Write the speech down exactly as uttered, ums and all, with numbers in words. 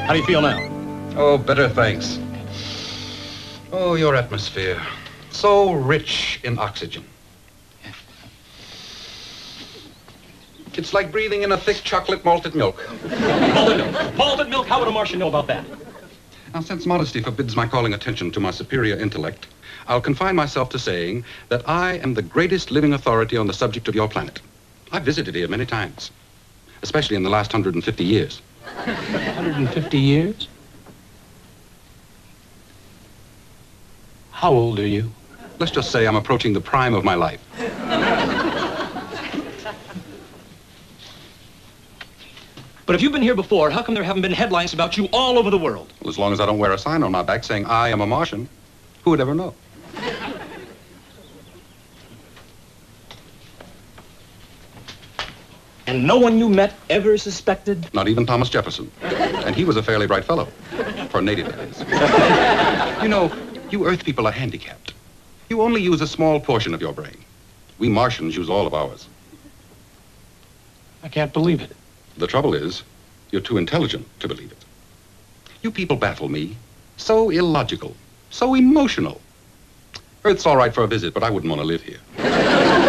How do you feel now? Oh, better, thanks. Oh, your atmosphere. So rich in oxygen. It's like breathing in a thick chocolate malted milk. Malted milk. Malted milk? How would a Martian know about that? Now, since modesty forbids my calling attention to my superior intellect, I'll confine myself to saying that I am the greatest living authority on the subject of your planet. I've visited here many times, especially in the last one hundred fifty years. one hundred fifty years? How old are you? Let's just say I'm approaching the prime of my life. But if you've been here before, how come there haven't been headlines about you all over the world? Well, as long as I don't wear a sign on my back saying I am a Martian, who would ever know? And no one you met ever suspected? Not even Thomas Jefferson. And he was a fairly bright fellow. For a native, that is. You know, you Earth people are handicapped. You only use a small portion of your brain. We Martians use all of ours. I can't believe it. The trouble is, you're too intelligent to believe it. You people baffle me. So illogical. So emotional. Earth's all right for a visit, but I wouldn't want to live here.